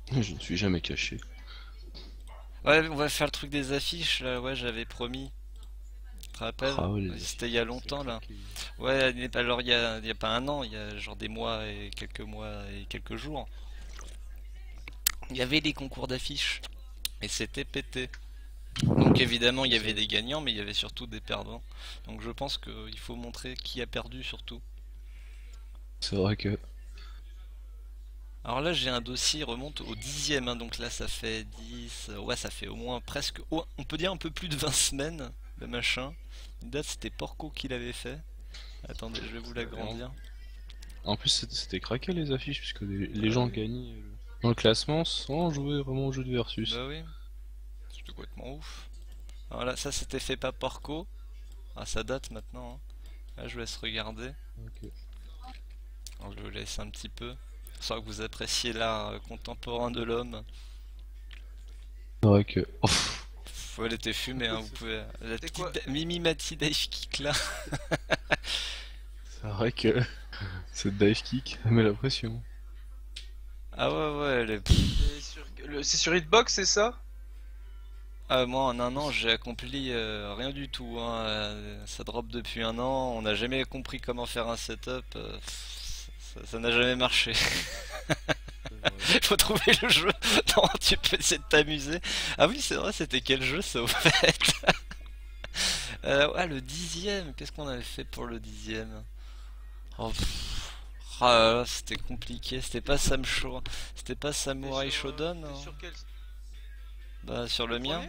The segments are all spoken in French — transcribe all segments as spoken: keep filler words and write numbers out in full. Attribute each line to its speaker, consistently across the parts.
Speaker 1: Je ne suis jamais caché.
Speaker 2: Ouais, on va faire le truc des affiches là, ouais, j'avais promis. Tu te rappelles?
Speaker 1: Ah ouais, les
Speaker 2: C'était il y a
Speaker 1: affiches, c'est
Speaker 2: longtemps là.
Speaker 1: craqué.
Speaker 2: Ouais, il est- alors il y a, il y a pas un an, il y a genre des mois et quelques mois et quelques jours. Il y avait les concours d'affiches et c'était pété. Donc évidemment il y avait
Speaker 1: C'est
Speaker 2: des gagnants mais il y avait surtout des perdants. Donc je pense qu'il faut montrer qui a perdu surtout.
Speaker 1: c'est vrai que...
Speaker 2: Alors là j'ai un dossier, il remonte au dixième, hein, donc là ça fait dix, euh, ouais ça fait au moins presque, oh, on peut dire un peu plus de vingt semaines, le machin. Une date c'était Porco qui l'avait fait. Attendez, je vais vous
Speaker 1: Et en,
Speaker 2: l'agrandir.
Speaker 1: en plus, c'était c'était craqué les affiches, puisque les, les
Speaker 2: Ah
Speaker 1: gens
Speaker 2: oui,
Speaker 1: gagnaient euh, dans le classement sans jouer vraiment au jeu de versus.
Speaker 2: bah oui, c'était complètement ouf. Alors là ça c'était fait pas Porco, ah ça date maintenant, hein. Là je vous laisse regarder,
Speaker 1: Ok.
Speaker 2: alors je vous laisse un petit peu, sans que vous appréciez l'art euh, contemporain de l'homme.
Speaker 1: C'est vrai que... Oh, pff,
Speaker 2: Pff, elle était fumée, hein, vous pouvez... La
Speaker 3: C'est quoi?
Speaker 2: petite Mimi Mati Dive Kick là.
Speaker 1: c'est vrai que cette dive kick, elle met la pression.
Speaker 2: Ah ouais ouais, elle est...
Speaker 3: C'est sur, le- c'est sur Hitbox, c'est ça?
Speaker 2: Ah, moi en un an j'ai accompli euh, rien du tout, hein. Euh, ça drop depuis un an, on n'a jamais compris comment faire un setup, euh, pff, ça ça n'a jamais marché.
Speaker 1: C'est vrai.
Speaker 2: Faut trouver le jeu, non tu peux essayer de t'amuser. Ah oui c'est vrai, c'était quel jeu ça au fait? Euh, ah le dixième, qu'est-ce qu'on avait fait pour le dixième? Oh, pff. Ah là là, c'était compliqué, c'était pas Sam Show, c'était pas
Speaker 3: T'es
Speaker 2: Samurai
Speaker 3: sur, euh,
Speaker 2: Shodown,
Speaker 3: t'es
Speaker 2: hein.
Speaker 3: sur quel?
Speaker 2: Bah sur
Speaker 3: Le
Speaker 2: le mien.
Speaker 3: premier?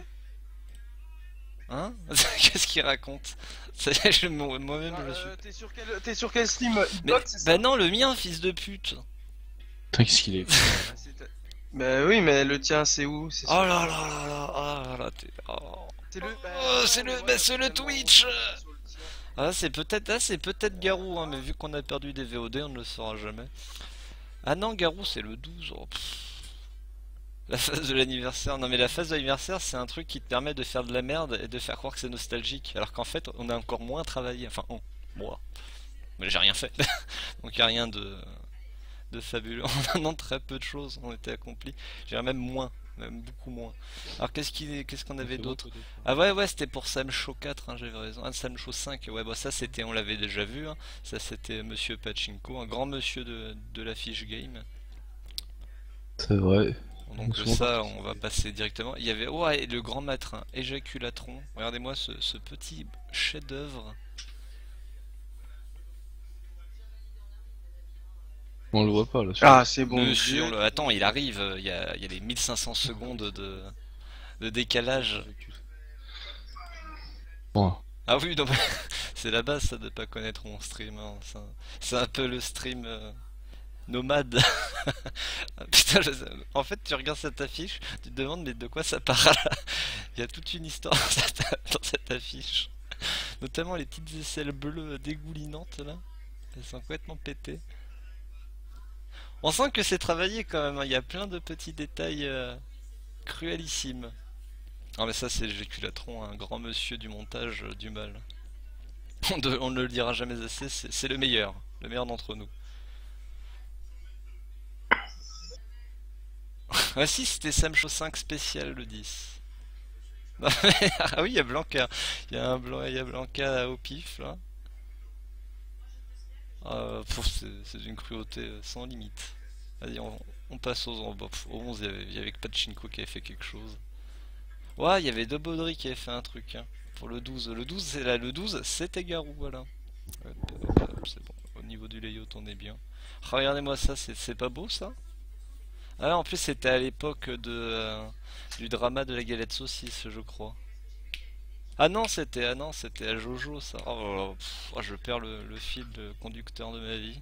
Speaker 2: Hein? Qu'est-ce qu'il raconte? Ça y est, je- moi- Moi-même
Speaker 3: Non,
Speaker 2: je suis.
Speaker 3: euh, t'es sur quel, t'es sur quel stream?
Speaker 2: Mais
Speaker 3: Hitbox, c'est
Speaker 2: bah
Speaker 3: ça?
Speaker 2: non, le mien, fils de pute.
Speaker 1: Putain, qu'est-ce qu'il est con.
Speaker 3: Ah, c'est ta- Bah oui, mais le tien, c'est où? C'est
Speaker 2: Oh
Speaker 3: sur
Speaker 2: là
Speaker 3: quoi?
Speaker 2: là là là, oh là là, t'es- oh.
Speaker 3: C'est le. Bah
Speaker 2: Oh, c'est
Speaker 3: non,
Speaker 2: le,
Speaker 3: mais moi,
Speaker 2: bah,
Speaker 3: ça
Speaker 2: c'est
Speaker 3: fait
Speaker 2: le
Speaker 3: tellement
Speaker 2: Twitch.
Speaker 3: longtemps que je suis sur le tien.
Speaker 2: Ah, c'est peut-être, ah, c'est peut-être Garou, hein, mais vu qu'on a perdu des V O D, on ne le saura jamais. Ah non, Garou, c'est le douze. Oh, pff. La phase de l'anniversaire. Non, mais la phase de l'anniversaire, c'est un truc qui te permet de faire de la merde et de faire croire que c'est nostalgique. Alors qu'en fait, on a encore moins travaillé. Enfin, on, moi. Mais j'ai rien fait. Donc, il n'y a rien de, de fabuleux. En un an, très peu de choses ont été accomplies. Je dirais même moins, même beaucoup moins. Alors qu'est-ce qui, qu'est-ce qu'on
Speaker 1: Mais
Speaker 2: avait
Speaker 1: c'est moi
Speaker 2: d'autre?
Speaker 1: peut-être.
Speaker 2: Ah ouais ouais, c'était pour Sam Show quatre, hein, j'avais raison. Ah, Sam Show cinq, ouais bah ça c'était, on l'avait déjà vu, hein. Ça c'était Monsieur Pachinko, un grand monsieur de, de la fiche game.
Speaker 1: C'est vrai. On est
Speaker 2: Donc
Speaker 1: souvent
Speaker 2: ça on va
Speaker 1: participé.
Speaker 2: passer directement. Il y avait, ouais, le grand maître, hein, Éjaculatron. Regardez-moi ce, ce petit chef-d'œuvre.
Speaker 1: On le voit pas là sur
Speaker 3: Ah,
Speaker 1: l'écran.
Speaker 3: c'est bon,
Speaker 2: Monsieur, on
Speaker 3: Dieu.
Speaker 2: le... attends, il arrive, il y a, il y a les mille cinq cents
Speaker 1: Ah oui,
Speaker 2: secondes
Speaker 1: c'est vrai.
Speaker 2: de, de décalage.
Speaker 1: Éjacule. Bon,
Speaker 2: Ah oui, non, mais c'est la base ça de pas connaître mon stream, hein. C'est un, c'est un peu le stream euh, nomade. Ah, putain, je sais- en fait, tu regardes cette affiche, tu te demandes mais de quoi ça parle. Il y a toute une histoire dans cette, dans cette affiche. Notamment les petites aisselles bleues dégoulinantes là. Elles sont complètement pétées. On sent que c'est travaillé quand même, hein. Il y a plein de petits détails euh, cruelissimes. Ah mais ça c'est Géculatron, un grand monsieur du montage euh, du mal. On, de- on ne le dira jamais assez, c'est c'est le meilleur, le meilleur d'entre nous. Ah si, c'était Sam Show cinq spécial le dix. Non, mais- ah oui, il y a Blanca. Il y a un blanc, il y a Blanca au pif là. Euh, pff, c'est c'est d'une cruauté euh, sans limite. Vas-y, on, on passe aux en- bon, pff, au onze, il y avait, il y avait que Pachinko qui avait fait quelque chose. Ouais, il y avait De Baudry qui avait fait un truc, hein, pour le douze. Le douze, c'est là, le douze, c'était Garou, voilà. Hop, hop, hop, c'est bon. Au niveau du layout, on est bien. Ah, regardez-moi ça, c'est c'est pas beau ça? Ah, en plus, c'était à l'époque de euh, du drama de la galette saucisse, je crois. Ah non, c'était ah non, c'était à Jojo ça. Oh, là là, pff, oh, je perds le, le fil de conducteur de ma vie.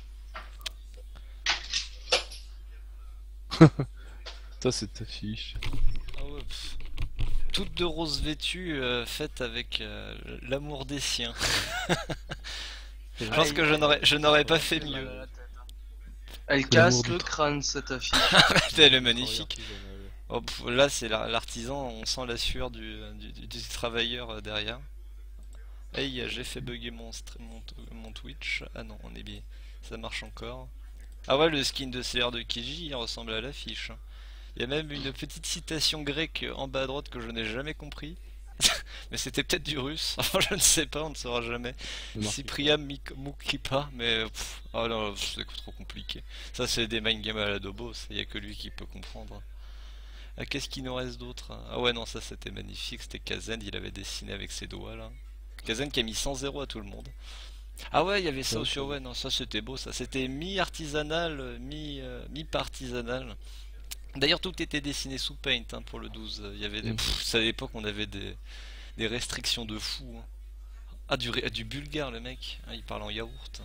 Speaker 1: ça c'est ta fiche.
Speaker 2: Ah ouais, pff. Toutes de roses vêtues, euh, faites avec euh, l'amour des siens.
Speaker 1: C'est
Speaker 2: Je
Speaker 1: vrai.
Speaker 2: pense
Speaker 3: Aïe,
Speaker 2: que je
Speaker 3: aïe,
Speaker 2: n'aurais
Speaker 3: aïe,
Speaker 2: je
Speaker 3: ça
Speaker 2: n'aurais pas
Speaker 3: m'a
Speaker 2: fait
Speaker 3: fait mal
Speaker 2: mieux.
Speaker 3: à la tête. Elle
Speaker 1: L'amour
Speaker 3: casse
Speaker 1: du,
Speaker 3: le
Speaker 1: tra-
Speaker 3: crâne, cette affiche.
Speaker 2: Elle est
Speaker 1: du travail
Speaker 2: magnifique.
Speaker 1: artisanal.
Speaker 2: Oh, pff, là, c'est la- l'artisan, on sent la sueur du, du, du- du travailleur euh, derrière. Hey, j'ai fait bugger mon, str- mon, t- mon Twitch. Ah non, on est bien. Ça marche encore. Ah ouais, le skin de C R de Kiji, il ressemble à l'affiche. Il y a même une petite citation grecque en bas à droite que je n'ai jamais compris. Mais c'était peut-être du russe. Enfin, je ne sais pas, on ne saura jamais.
Speaker 1: Ne marquez pas.
Speaker 2: Cypriam Mik- Moukipa, mais pff, oh non, c'est trop compliqué. Ça, c'est des mind games à la Dobos, il n'y a que lui qui peut comprendre. Ah, qu'est-ce qu'il nous reste d'autre? Ah ouais, non, ça c'était magnifique, c'était Kazen, il avait dessiné avec ses doigts là. Kazen qui a mis cent zéro à tout le monde. Ah ouais, il y avait ça
Speaker 1: Ouais,
Speaker 2: aussi,
Speaker 1: c'est
Speaker 2: oh ouais, non, ça c'était beau, ça c'était mi-artisanal, euh, mi, euh, mi-partisanal. D'ailleurs, tout était dessiné sous Paint hein, pour le douze. Il y avait des...
Speaker 1: Mm.
Speaker 2: Pff, c'est à l'époque, on avait des, des restrictions de fou. Hein. Ah, du, ré- du bulgare, le mec. Ah, il parle en yaourt.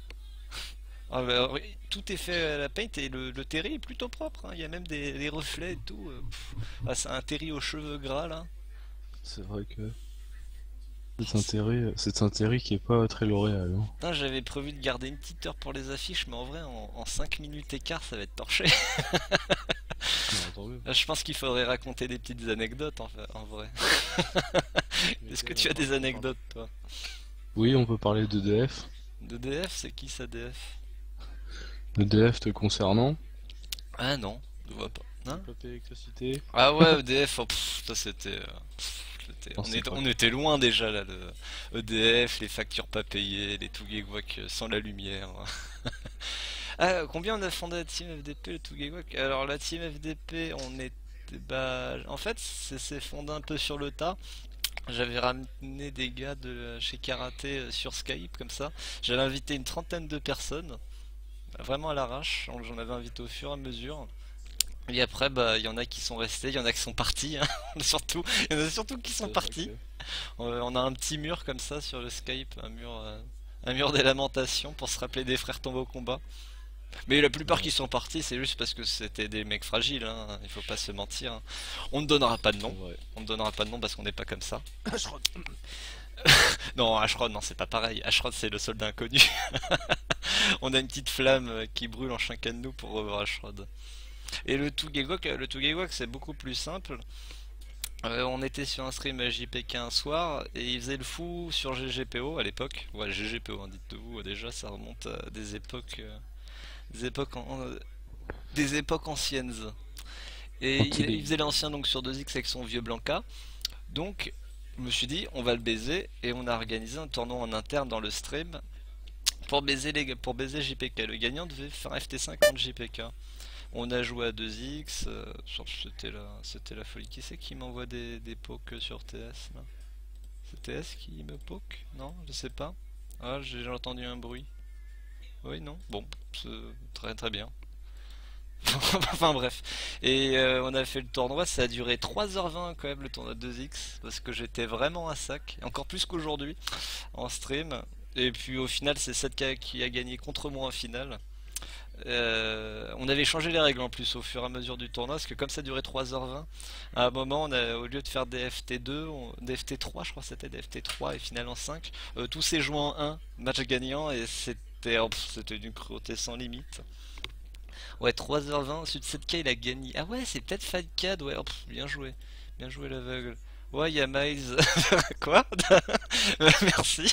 Speaker 2: Ah, bah, oui, tout est fait à la Paint et le, le terry est plutôt propre. Hein. Il y a même des, des reflets et tout. euh, pff. Ah, c'est un terry aux cheveux gras là.
Speaker 1: C'est vrai que
Speaker 2: Oh,
Speaker 1: cet
Speaker 2: c'est-
Speaker 1: intérêt, cet intérêt qui est pas très L'Oréal. Hein.
Speaker 2: Putain, j'avais prévu de garder une petite heure pour les affiches, mais en vrai, en, en cinq minutes écart, ça va être torché.
Speaker 1: Non, tant mieux.
Speaker 2: Je pense qu'il faudrait raconter des petites anecdotes en, fait, en vrai.
Speaker 1: Mais
Speaker 2: Est-ce que
Speaker 1: quel
Speaker 2: tu as des
Speaker 1: rapport?
Speaker 2: anecdotes, toi?
Speaker 1: Oui, on peut parler d'E D F.
Speaker 2: De D F, c'est qui ça D F?
Speaker 1: E D F te concernant.
Speaker 2: Ah non, je vois pas.
Speaker 1: Le
Speaker 2: Hein?
Speaker 1: papier électricité.
Speaker 2: Ah ouais, E D F, oh, pff, ça c'était. euh, pff, c'était-
Speaker 1: Non,
Speaker 2: on,
Speaker 1: c'est
Speaker 2: est-
Speaker 1: pas.
Speaker 2: on était loin déjà là, le E D F, les factures pas payées, les Tougegwak sans la lumière. Ah, combien on a fondé la team F D P, le Tougegwak? Alors la team F D P, on était. Bah, en fait, c'est c'est fondé un peu sur le tas. J'avais ramené des gars de chez Karaté euh, sur Skype comme ça. J'avais invité une trentaine de personnes, vraiment à l'arrache. Donc, j'en avais invité au fur et à mesure. Et après, bah, il y en a qui sont restés, il y en a qui sont partis, hein, surtout. Il y en a surtout qui sont
Speaker 1: C'est vrai
Speaker 2: partis.
Speaker 1: que-
Speaker 2: Euh, on a un petit mur comme ça sur le Skype, un mur, euh, un mur des lamentations pour se rappeler des frères tombés au combat. Mais la plupart
Speaker 1: Ouais,
Speaker 2: qui sont partis, c'est juste parce que c'était des mecs fragiles, hein, il faut pas se mentir. Hein. On ne donnera pas de
Speaker 1: c'est
Speaker 2: nom,
Speaker 1: vrai.
Speaker 2: on ne donnera pas de nom parce qu'on n'est pas comme ça. Non, Ashrod, non, c'est pas pareil. Ashrod, c'est le soldat inconnu. On a une petite flamme euh, qui brûle en chacun de nous pour revoir Ashrod. Et le Tougegwak, le Tougegwak, c'est beaucoup plus simple. Euh, on était sur un stream J P K un soir et il faisait le fou sur G G P O à l'époque. Ouais, G G P O, hein, dites-vous, déjà ça remonte à des époques, euh, des époques, en- en- des époques anciennes. Et il, il faisait l'ancien donc sur deux X avec son vieux Blanca. Donc, je me suis dit, on va le baiser et on a organisé un tournoi en interne dans le stream pour baiser les, pour baiser J P K. Le gagnant devait faire F T cinq contre J P K. On a joué à deux X, euh, c'était la, c'était la folie. Qui c'est qui m'envoie des, des pokes sur T S là? C'est T S qui me poke? Non, je sais pas. Ah, j'ai j'ai entendu un bruit. Oui, non? Bon, c'est très très bien. Enfin bref. Et euh, on a fait le tournoi, ça a duré trois heures vingt quand même le tournoi de deux X, parce que j'étais vraiment à sac, encore plus qu'aujourd'hui, en stream. Et puis au final, c'est sept K qui a gagné contre moi en finale. Euh, on avait changé les règles en plus au fur et à mesure du tournoi, parce que comme ça durait trois heures vingt, à un moment, on a, au lieu de faire des F T deux, on- des F T trois, je crois que c'était des F T trois et finale en cinq, euh, tout s'est joué en un match gagnant, et c'était oh, pff, c'était d'une cruauté sans limite. Ouais, trois heures vingt, ensuite sept K il a gagné. Ah ouais, c'est peut-être Fadcad, ouais, oh, pff, bien joué. Bien joué l'aveugle. Ouais, il y a Miles. Quoi? Merci.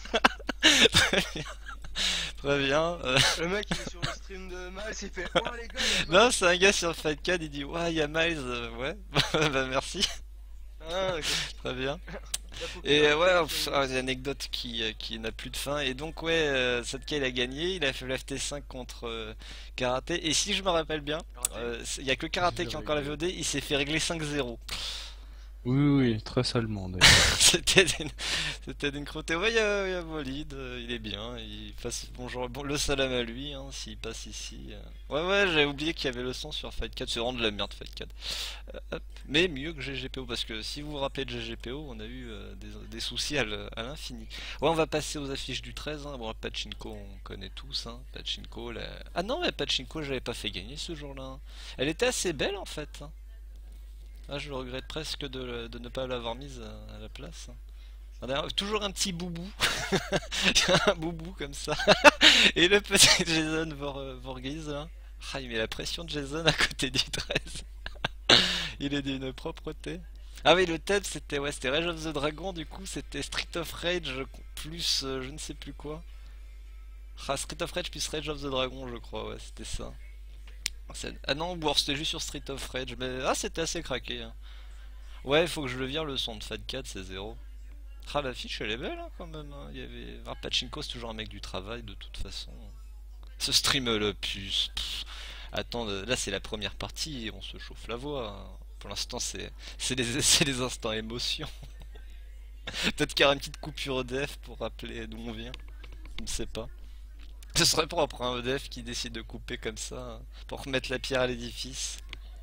Speaker 2: Très bien. Très bien. Euh,
Speaker 3: Le mec il est sur le stream de Mal, il fait oh les gars, il y a
Speaker 2: Non, c'est un gars sur Fadcad, il dit ouais, il y a Miles. Euh, ouais, bah merci.
Speaker 3: Ah, ok.
Speaker 2: Très bien.
Speaker 3: La poker,
Speaker 2: Et euh, ouais,
Speaker 3: la
Speaker 2: pff,
Speaker 3: poker.
Speaker 2: ah, des anecdotes qui, euh, qui n'a plus de fin. Et donc, ouais, euh, sept K il a gagné. Il a fait le F T cinq contre euh, Karaté. Et si je me rappelle bien, euh, c'est- il y a que le Karaté
Speaker 1: J'ai
Speaker 2: qui a encore la
Speaker 1: rigolé.
Speaker 2: V O D. Il s'est fait régler cinq zéro.
Speaker 1: Oui, oui, oui, très salement d'ailleurs.
Speaker 2: C'était d'une c'était d'une cruauté. Ouais, il y a, il y a Walid, euh, il est bien. Il passe bonjour, bon, le salam à lui, hein, s'il passe ici. euh. Ouais, ouais, j'avais oublié qu'il y avait le son sur Fight quatre. C'est vraiment de la merde, Fight quatre. Euh, hop. Mais mieux que G G P O, parce que si vous vous rappelez de G G P O, on a eu euh, des, des soucis à l'- à l'infini. Ouais, on va passer aux affiches du treize. Hein. Bon, Pachinko, on connaît tous. Hein. Pachinko, la... Ah non, mais Pachinko, j'avais pas fait gagner ce jour-là. Hein. Elle était assez belle en fait. Hein. Ah, je regrette presque de, de ne pas l'avoir mise à, à la place. Ah, d'ailleurs, toujours un petit boubou. Un boubou comme ça. Et le petit Jason Vor, Voorhees là. Ah, il met la pression de Jason à côté du treize. Il est d'une propreté. Ah oui, le thème c'était ouais, c'était Rage of the Dragon, du coup c'était Street of Rage plus euh, je ne sais plus quoi. Ah, Street of Rage plus Rage of the Dragon, je crois, ouais, c'était ça. C'est- Ah non, ou alors c'était juste sur Street of Rage, mais ah c'était assez craqué, hein. Ouais, il faut que je le vire le son de Fat Cat, c'est zéro. Ah l'affiche elle est belle hein, quand même, hein. Il y avait... Ah, Pachinko c'est toujours un mec du travail de toute façon. Ce stream le plus... pff. Attends, euh, là c'est la première partie et on se chauffe la voix, hein. Pour l'instant c'est c'est les... c'est les instants émotion. Peut-être qu'il y aura une petite coupure E D F pour rappeler d'où on vient. Je ne sais pas. Ce serait propre un E D F qui décide de couper comme ça, hein, pour remettre la pierre à l'édifice.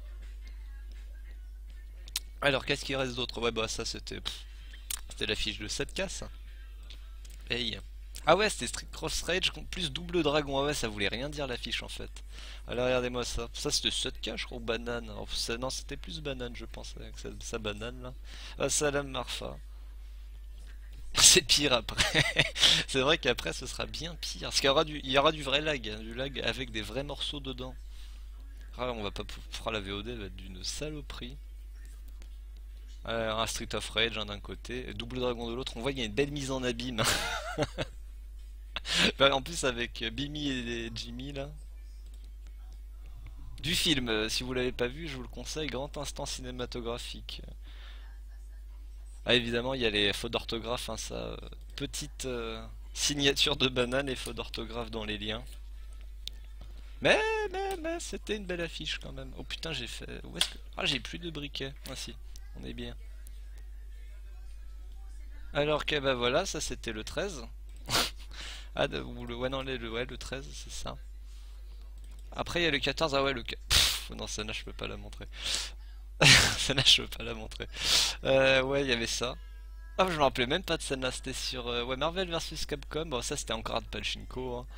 Speaker 2: Alors qu'est-ce qu'il reste d'autre? Ouais bah ça c'était pff, c'était la fiche de sept K ça. Hey. Ah ouais c'était Street Cross Rage plus double dragon. Ah ouais ça voulait rien dire l'affiche en fait. Alors regardez-moi ça. Ça c'était sept K je crois ou banane. Oh, ça- non c'était plus banane je pense avec sa, sa banane là. Ah salam Marfa. C'est pire après. C'est vrai qu'après ce sera bien pire. Parce qu'il y aura du, il y aura du vrai lag, hein, du lag avec des vrais morceaux dedans. Ah on va pas pou- fera la V O D elle va être d'une saloperie. Euh, un Street of Rage hein, d'un côté, et Double Dragon de l'autre. On voit qu'il y a une belle mise en abîme. Bah, en plus avec euh, Bimi et Jimmy là. Du film, euh, si vous l'avez pas vu, je vous le conseille, grand instant cinématographique. Ah évidemment il y a les fautes d'orthographe, hein, ça. euh, Petite euh, signature de banane et fautes d'orthographe dans les liens. Mais mais mais c'était une belle affiche quand même. Oh putain j'ai fait. Où est-ce que. Ah j'ai plus de briquets. Ah si, on est bien. Alors que bah voilà, ça c'était le treize. Ah de- ou le. Ouais non le, le- ouais, le treize c'est ça. Après il y a le quatorze, ah ouais le. qua- Pff, non celle-là je peux pas la montrer. Celle-là je peux pas la montrer. Euh, ouais il y avait ça. Ah je me rappelais même pas de celle-là, c'était sur euh, ouais, Marvel versus Capcom. Bon ça c'était encore de Pachinko, hein.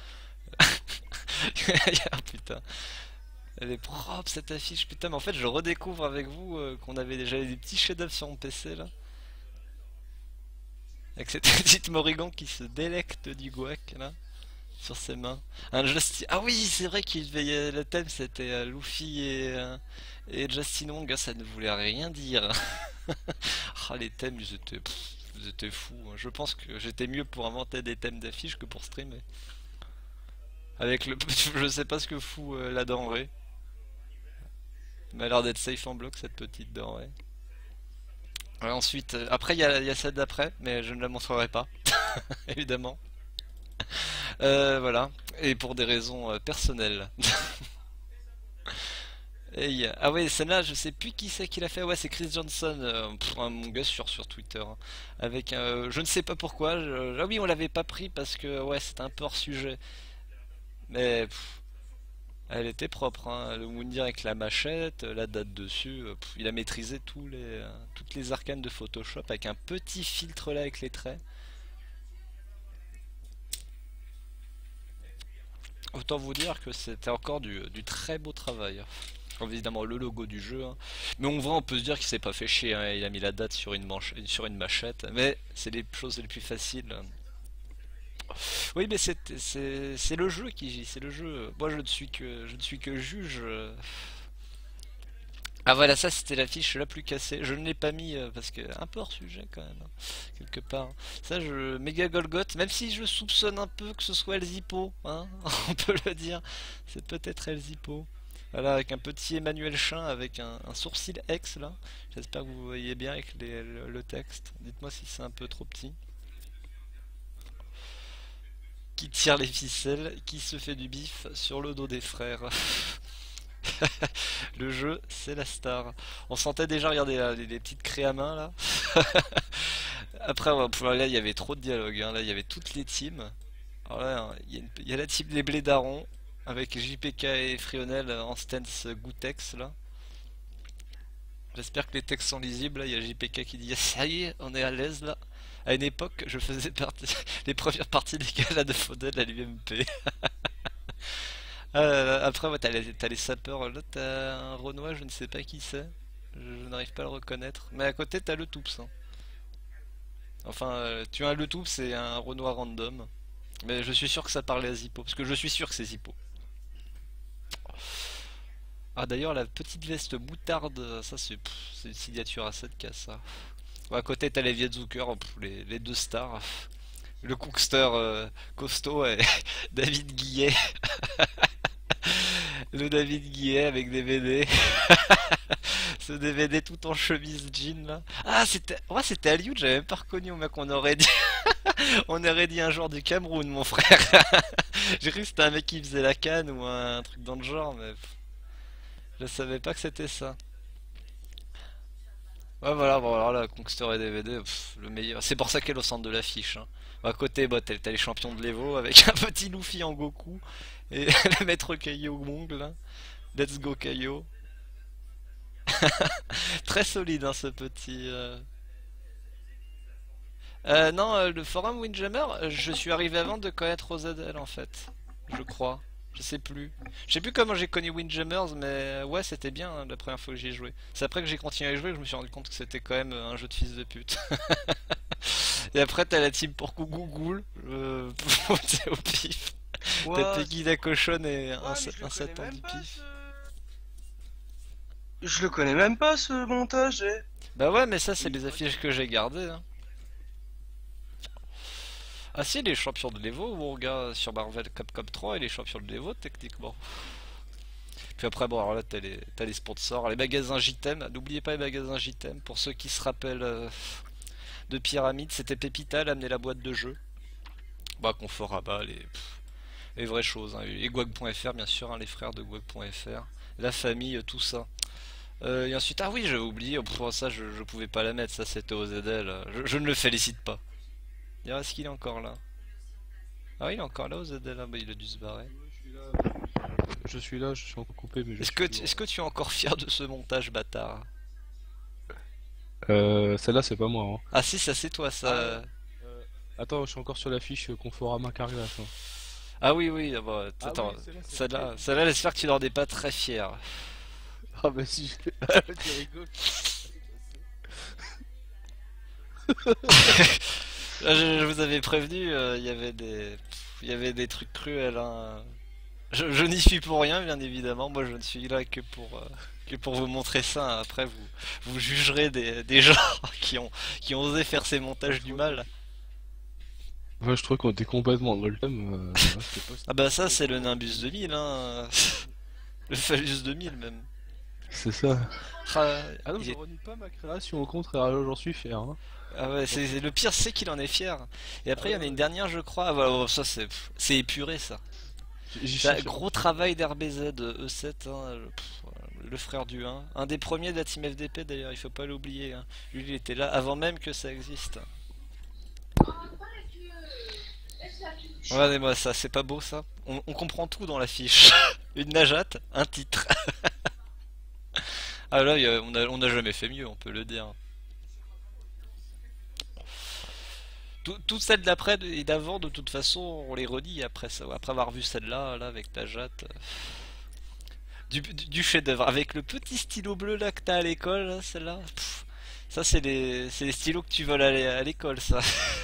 Speaker 2: Ah, putain, elle est propre cette affiche, putain, mais en fait je redécouvre avec vous euh, qu'on avait déjà des petits chefs-d'œuvre sur mon P C là. Avec cette petite Morrigan qui se délecte du guac là, sur ses mains. Un Justin... Ah oui, c'est vrai qu'il devait... y- le thème c'était euh, Luffy et, euh, et Justin Wong, ah, ça ne voulait rien dire. Ah les thèmes ils étaient, pff, ils étaient fous, hein. Je pense que j'étais mieux pour inventer des thèmes d'affiches que pour streamer. Avec le... Je sais pas ce que fout euh, la denrée. Elle a l'air d'être safe en bloc cette petite denrée. Ouais, ensuite, euh, après il y a, il y a celle d'après, mais je ne la montrerai pas, évidemment. Euh, voilà, et pour des raisons euh, personnelles. Et il y a- Ah ouais, celle-là, je sais plus qui c'est qui l'a fait. Ouais, c'est Chris Johnson, euh, pff, un mon gars sur, sur Twitter, hein. Avec un... Je ne sais pas pourquoi. je- Ah oui, on l'avait pas pris parce que ouais, c'était un peu hors sujet. Mais pff, elle était propre, hein. Le Moundir avec la machette, la date dessus. euh, pff, il a maîtrisé tous les, euh, toutes les arcanes de Photoshop avec un petit filtre là avec les traits. Autant vous dire que c'était encore du, du très beau travail. Évidemment le logo du jeu, hein. Mais on voit, on peut se dire qu'il s'est pas fait chier, hein. Il a mis la date sur une manche, sur une machette. Mais c'est les choses les plus faciles. Oui, mais c'est c'est c'est le jeu qui c'est le jeu. Moi je ne suis que je ne suis que juge. Ah voilà, ça c'était la fiche la plus cassée. Je ne l'ai pas mis euh, parce que un peu hors sujet quand même, hein, quelque part. Ça, je méga Golgoth, même si je soupçonne un peu que ce soit El Zippo, hein, on peut le dire. C'est peut-être El Zippo. Voilà, avec un petit Emmanuel Chin avec un, un sourcil X là. J'espère que vous voyez bien avec les- le, le texte. Dites-moi si c'est un peu trop petit. Qui tire les ficelles, qui se fait du bif sur le dos des frères. Le jeu, c'est la star. On sentait déjà, regardez là, les, les petites craies à main là. Après, ouais, pff, là, il y avait trop de dialogue, hein. Là, il y avait toutes les teams. Alors là, hein, il y a, une- il y a la team des Blédarons avec J P K et Frionel en stance Goûtex là. J'espère que les textes sont lisibles. Là, il y a J P K qui dit ça y est, on est à l'aise là. À une époque, je faisais partie les premières parties des galas de Faudel à l'U M P. Euh, après, ouais, t'as les, t'as les sapeurs. Là, t'as un Renoir, je ne sais pas qui c'est. Je, je n'arrive pas à le reconnaître. Mais à côté, t'as le Toups, hein. Enfin, euh, tu as un le Toups et un Renoir random. Mais je suis sûr que ça parlait à Zippo. Parce que je suis sûr que c'est Zippo. Ah, d'ailleurs, la petite veste moutarde, ça, c'est pff, c'est une signature à sept K, ça. Ouais, à côté, t'as les Vietzucker, pff, les, les deux stars. Le Cookster euh, costaud et David Guillet. Le David Guillet avec D V D. Ce D V D tout en chemise jean là. Ah c'était. Ouais c'était Hollywood, j'avais même pas reconnu au mec, on aurait dit. On aurait dit un joueur du Cameroun mon frère. J'ai cru que c'était un mec qui faisait la canne ou un truc dans le genre mais pff, je savais pas que c'était ça. Ouais voilà, bon alors là, Kongster et D V D, pff, le meilleur. C'est pour ça qu'elle est au centre de l'affiche. Hein. Bon, à côté, bah, t'as t'as les champions de l'Evo avec un petit Luffy en Goku et le maître Kaio Mong là. Let's go Kaio. Très solide hein, ce petit. euh. Euh, non, euh, le forum Windjammer, euh, je suis arrivé avant de connaître O Z L en fait. Je crois. Je sais plus. Je sais plus comment j'ai connu Windjammers, mais euh, ouais, c'était bien hein, la première fois que j'y ai joué. C'est après que j'ai continué à y jouer que je me suis rendu compte que c'était quand même euh, un jeu de fils de pute. Et après, t'as la team pour Gougoul, euh, c'est au pif. T'as
Speaker 3: Ouah,
Speaker 2: Peggy la cochonne et un,
Speaker 3: ouais, mais je
Speaker 2: un
Speaker 3: le connais
Speaker 2: Satan
Speaker 3: même
Speaker 2: du
Speaker 3: pas
Speaker 2: pif.
Speaker 3: ce... Je le connais même pas ce montage, eh.
Speaker 2: Bah ouais, mais ça, c'est
Speaker 3: Oui,
Speaker 2: les
Speaker 3: ok.
Speaker 2: affiches que j'ai gardées. Hein. Ah si, les champions de l'Evo, mon gars, sur Marvel Capcom trois, et les champions de l'Evo, techniquement. Puis après, bon, alors là, t'as les, t'as les sponsors, les magasins J T E M. N'oubliez pas les magasins J T E M. Pour ceux qui se rappellent euh, de Pyramide, c'était Pépita, elle amenait la boîte de jeux. Bah, confort à bas, les, pff, les vraies choses. Hein. Et Gwag point F R, bien sûr, hein, les frères de Gwag point F R. La famille, euh, tout ça. Euh, et ensuite, ah oui, j'avais oublié, oh, pff, ça, je, je pouvais pas la mettre, ça, c'était O Z L. euh, Je, je ne le félicite pas. Il reste qu'il est encore là. Ah oui, il est encore là, O Z L, ah, bah, il a dû se barrer.
Speaker 1: Je suis là, je suis encore coupé, mais je
Speaker 2: Est-ce
Speaker 1: suis
Speaker 2: que, tu-
Speaker 1: toujours
Speaker 2: est-ce que tu es encore fier de ce montage, bâtard?
Speaker 1: là. Euh, celle-là, c'est pas moi. Hein.
Speaker 2: Ah si, ça c'est toi,
Speaker 1: Ah,
Speaker 2: ça.
Speaker 1: euh, Attends, je suis encore sur la fiche euh, Conforama Carglass. Hein.
Speaker 2: Ah oui, oui, ah bah,
Speaker 1: Ah
Speaker 2: attends,
Speaker 1: oui, celle-là, c'est
Speaker 2: celle-là,
Speaker 1: laquelle?
Speaker 2: celle-là, j'espère que tu n'en es pas très fier.
Speaker 1: Ah bah si, je... tu rigoles.
Speaker 2: Là, je, je vous avais prévenu, euh, il y avait des, pff, il y avait des trucs cruels. Hein. Je, je n'y suis pour rien, bien évidemment. Moi, je ne suis là que pour, euh, que pour vous montrer ça. Après, vous, vous jugerez des, des gens qui ont, qui ont osé faire ces montages du mal.
Speaker 1: Ouais, je trouve qu'on était complètement dans le thème. Euh... ouais, c'était pas...
Speaker 2: Ah bah ça, c'est le Nimbus deux mille, hein. Le Phallus deux mille même.
Speaker 1: C'est ça.
Speaker 2: Ah,
Speaker 1: Ah non,
Speaker 2: il
Speaker 1: je
Speaker 2: est-
Speaker 1: renie pas ma création, au contraire, là, j'en suis fier. Hein.
Speaker 2: ah ouais, c'est c'est- le pire, c'est qu'il en est fier. Et
Speaker 1: Ah
Speaker 2: après, il y en a
Speaker 1: ouais,
Speaker 2: une
Speaker 1: ouais.
Speaker 2: dernière, je crois. Ah, voilà, oh, ça, c'est pff, c'est épuré, ça.
Speaker 1: J'ai j'ai
Speaker 2: C'est un
Speaker 1: cherché.
Speaker 2: gros travail d'R B Z E sept, hein, le, pff, voilà, le frère du un. Un des premiers de la team F D P, d'ailleurs, il faut pas l'oublier. Hein. Lui, il était là avant même que ça existe. Regardez-moi ça, c'est pas beau ça? On, on comprend tout dans la fiche. Une nageate, un titre. Ah là, il y a- on a, on a jamais fait mieux, on peut le dire. Tout- Toutes celles d'après et d'avant, de toute façon, on les redit après ça. Après avoir vu celle-là, là, avec ta jatte. euh, Du, du- du chef-d'œuvre. Avec le petit stylo bleu là que t'as à l'école, là, celle-là. Pff, ça, c'est les, c'est les stylos que tu voles à l'é- à l'école, ça.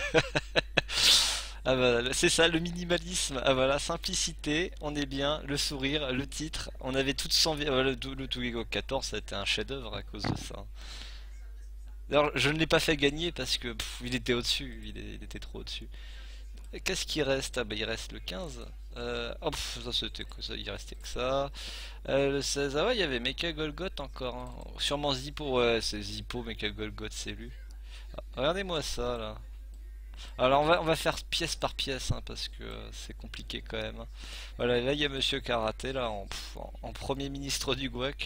Speaker 2: Ah bah, c'est ça, le minimalisme. Ah voilà, simplicité, on est bien, le sourire, le titre. On avait toutes cent... Voilà, le, le Tougego quatorze, ça a été un chef-d'œuvre à cause de ça. D'ailleurs, je ne l'ai pas fait gagner parce que pff, il était au-dessus, il, est- il était trop au-dessus. Et qu'est-ce qui reste? Ah bah il reste le quinze. Euh, oh, pff, ça c'était que ça, il restait que ça. Euh, le seize, ah ouais, il y avait Mecha Golgoth encore. Hein. Sûrement Zippo, ouais, c'est Zippo, Mecha Golgoth, c'est lui. Ah, regardez-moi ça là. Alors on va, on va faire pièce par pièce hein, parce que euh, c'est compliqué quand même. Hein. Voilà, et là il y a Monsieur Karaté là en, pff, en- en premier ministre du Guac.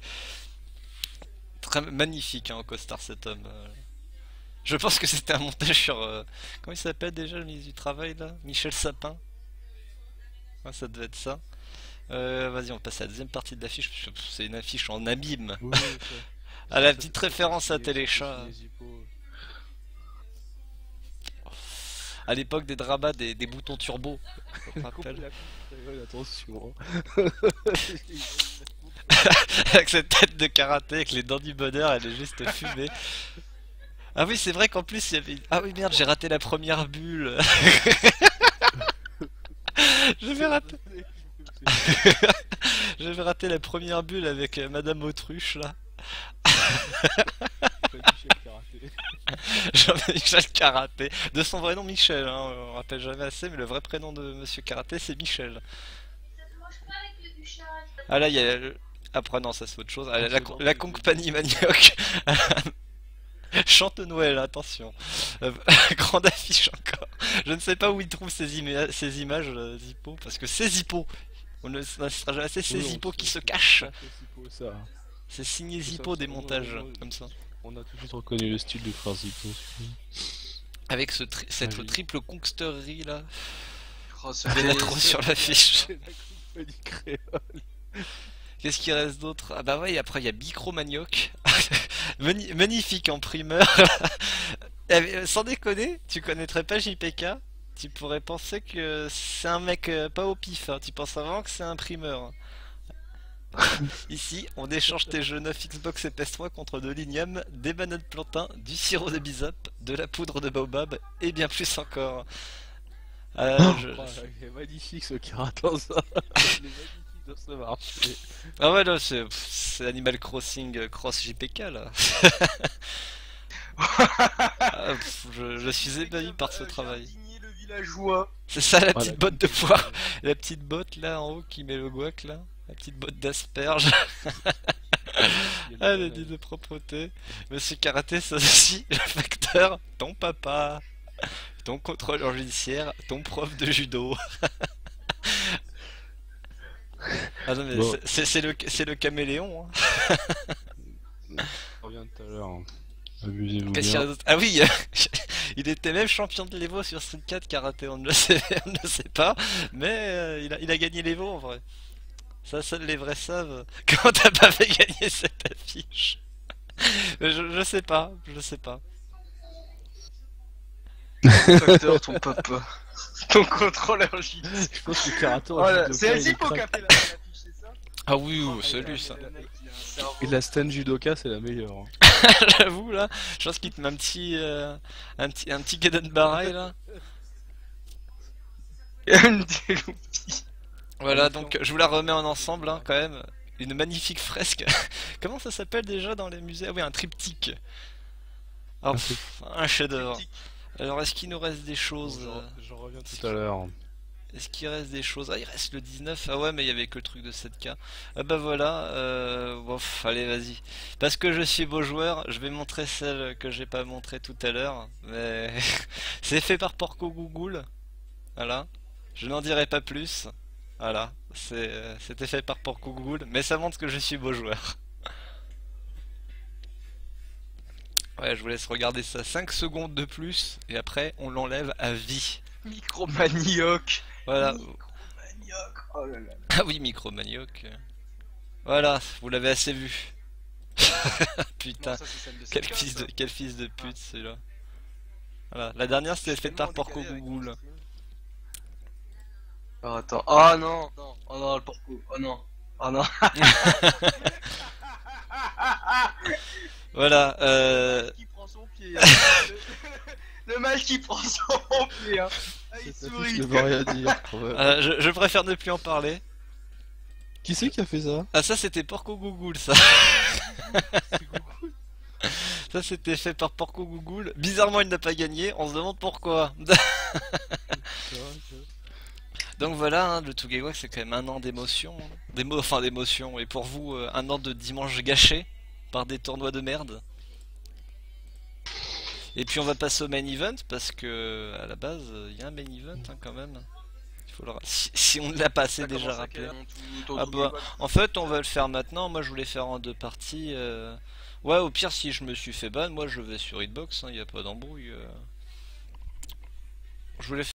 Speaker 2: Très magnifique hein, en costard cet homme. euh. Je pense que c'était un montage sur... euh, comment il s'appelle déjà le ministre du Travail là? Michel Sapin? Ouais, ça devait être ça. Euh, vas-y, on passe à la deuxième partie de l'affiche, parce que pff, c'est une affiche en abîme.
Speaker 1: Oui, oui, ça.
Speaker 2: Ah,
Speaker 1: Ça,
Speaker 2: la
Speaker 1: ça
Speaker 2: petite
Speaker 1: fait
Speaker 2: référence à
Speaker 1: signer-
Speaker 2: Téléchat.
Speaker 1: signer Zippo.
Speaker 2: À l'époque des drabas, des, des boutons turbo. Je me
Speaker 1: Coupe
Speaker 2: rappelle.
Speaker 1: la coupe, ouais, attention.
Speaker 2: Avec cette tête de karaté, avec les dents du bonheur, elle est juste fumée. Ah oui, c'est vrai qu'en plus il y avait... Ah oui, merde, j'ai raté la première bulle. J'avais raté... J'avais raté la première bulle avec euh, Madame Autruche, là.
Speaker 1: Michel Karaté.
Speaker 2: Jean-Michel Karaté. De son vrai nom, Michel, hein, on rappelle jamais assez, mais le vrai prénom de Monsieur Karaté, c'est Michel. Ah là, il y a... le- Après, non, ça c'est autre chose. Ah,
Speaker 1: Ah,
Speaker 2: la, la,
Speaker 1: c'est bon,
Speaker 2: la
Speaker 1: c'est c'est-
Speaker 2: compagnie manioc. Chante Noël, attention. Euh, grande affiche encore. Je ne sais pas où il trouve ces, ima- ces images, euh, Zippo, parce que c'est Zippo. On ne sera jamais assez, c'est
Speaker 1: Oui, on
Speaker 2: Zippo qui
Speaker 1: sait,
Speaker 2: se
Speaker 1: c'est
Speaker 2: cache.
Speaker 1: ça, c'est Zippo, ça.
Speaker 2: C'est signé
Speaker 1: C'est ça,
Speaker 2: Zippo
Speaker 1: ça.
Speaker 2: des
Speaker 1: On,
Speaker 2: montages,
Speaker 1: on-
Speaker 2: comme ça.
Speaker 1: on a tout de suite reconnu le style de frère Zippo.
Speaker 2: Avec ce tri-
Speaker 1: Ah
Speaker 2: cette
Speaker 1: oui.
Speaker 2: triple kongsterie là.
Speaker 3: Oh, ce
Speaker 2: Il y en a
Speaker 3: vieil-
Speaker 2: trop sur l'affiche.
Speaker 1: C'est la compagnie créole.
Speaker 2: Qu'est-ce qui reste d'autre? Ah bah ouais, et après il y a Bicro Manioc. Mani- magnifique en primeur. Eh, sans déconner, tu connaîtrais pas J P K? Tu pourrais penser que c'est un mec euh, pas au pif, hein. Tu penses vraiment que c'est un primeur. Ici, on échange tes jeux neufs Xbox et P S trois contre de l'igname, des bananes plantain, du sirop de bisap, de la poudre de baobab et bien plus encore. Euh, je-
Speaker 1: Oh, il est magnifique ce karatin ça. Il est magnifique de ce marché.
Speaker 2: Ah ouais, là, c'est pff, c'est Animal Crossing euh, Cross J P K là. Ah, pff, je, je suis ébahi par ce
Speaker 3: Euh,
Speaker 2: travail.
Speaker 3: jardinier le villageois.
Speaker 2: C'est ça la
Speaker 1: Ah,
Speaker 2: petite
Speaker 1: la
Speaker 2: botte de
Speaker 1: compagnie,
Speaker 2: poire,
Speaker 1: euh,
Speaker 2: la petite botte là en haut qui met le guac là, la petite botte d'asperge.
Speaker 1: il y a
Speaker 2: Ah,
Speaker 1: le
Speaker 2: les
Speaker 1: banane.
Speaker 2: dits de propreté. Monsieur Karaté, ça aussi, le facteur, ton papa, ton contrôleur judiciaire, ton prof de judo. Ah non, mais
Speaker 1: Bon.
Speaker 2: c'est- c'est c'est le, c'est le caméléon. Hein.
Speaker 1: On revient tout à l'heure. hein. Amusez-vous
Speaker 2: Qu'est-ce qu'il y a
Speaker 1: bien.
Speaker 2: d'autre? Ah oui, il était même champion de l'Evo sur Street quatre Karaté, on ne le sait, on ne le sait pas, mais euh, il a, il a gagné l'Evo en vrai. Ça, seuls les vrais savent. Comment t'as pas fait gagner cette affiche? je, je sais pas, je sais pas.
Speaker 3: Facteur, ton papa. Ton contrôleur J.
Speaker 1: Je pense que Karaté en
Speaker 3: Voilà,
Speaker 1: judoka,
Speaker 3: c'est
Speaker 1: il est
Speaker 3: Zippo qui a
Speaker 1: crack.
Speaker 3: fait la l'affiche, c'est ça?
Speaker 2: Ah oui,
Speaker 3: Oh,
Speaker 2: oui, c'est
Speaker 3: le
Speaker 2: lui ça.
Speaker 3: mec, il a un cerveau.
Speaker 1: Et la stand judoka c'est la meilleure. hein.
Speaker 2: J'avoue là, je pense qu'il te met un petit, euh, un petit, un petit Gaden Barai là.
Speaker 3: M D Loupi.
Speaker 2: Voilà, donc je vous la remets en ensemble hein, quand même. Une magnifique fresque. Comment ça s'appelle déjà dans les musées? Ah oui, un triptyque. Ah,
Speaker 1: Un
Speaker 2: pff, un chef-d'œuvre. Alors, est-ce qu'il nous reste des choses?
Speaker 1: Bon,
Speaker 2: euh,
Speaker 1: j'en- J'en reviens tout à l'heure.
Speaker 2: Est-ce qu'il reste des choses? Ah, il reste le dix-neuf. Ah ouais, mais il y avait que le truc de sept K. Ah bah voilà. Euh... bof, allez, vas-y. Parce que je suis beau joueur, je vais montrer celle que j'ai pas montré tout à l'heure. Mais c'est fait par Porco Google. Voilà. Je n'en dirai pas plus. Voilà. C'est, euh, c'était fait par Porco Google, mais ça montre que je suis beau joueur. Ouais, je vous laisse regarder ça cinq secondes de plus, et après on l'enlève à vie.
Speaker 3: Micro-manioc.
Speaker 2: Voilà.
Speaker 3: Micro-manioc. Oh là là.
Speaker 2: Ah oui, micro manioc. Voilà, vous l'avez assez vu. Putain,
Speaker 3: Non, ça, c'est celle de
Speaker 2: quel
Speaker 3: sept K,
Speaker 2: fils
Speaker 3: ça.
Speaker 2: de, quel fils de pute celui-là. Voilà, la dernière c'était
Speaker 3: C'est
Speaker 2: faite par
Speaker 3: tellement
Speaker 2: Porco
Speaker 3: décalé avec
Speaker 2: Google.
Speaker 3: mon stream. Oh, attends. Oh non, non. Oh non, le porco. Oh non. Oh non.
Speaker 2: Voilà, euh...
Speaker 3: Qui prend son pied. hein. Le, le mal qui prend son pied. Hein. Ah, il
Speaker 1: Cette
Speaker 3: sourit.
Speaker 1: affiche ne veut rien dire. quand même.
Speaker 2: euh, je, je préfère ne plus en parler.
Speaker 1: Qui c'est qui a fait ça?
Speaker 2: Ah ça c'était Porco Google ça. Ça c'était fait par Porco Google. Bizarrement il n'a pas gagné, on se demande pourquoi. Donc voilà, hein, le Tougaiwak c'est quand même un an d'émotion. hein. D'émo... Enfin d'émotion, et pour vous euh, un an de dimanche gâché par des tournois de merde. Et puis on va passer au main event parce que à la base il y a un main event hein, quand même. Il faut le... ra- si, si on ne l'a pas assez
Speaker 3: Ça
Speaker 2: déjà
Speaker 3: commence à
Speaker 2: rappelé.
Speaker 3: quel- ton- ton
Speaker 2: Ah bah,
Speaker 3: Tougaiwak.
Speaker 2: en fait, on va le faire maintenant. Moi, je voulais faire en deux parties. euh. Ouais, au pire, si je me suis fait ban, moi, je vais sur Hitbox. Il n'y a pas d'embrouille. euh. Je voulais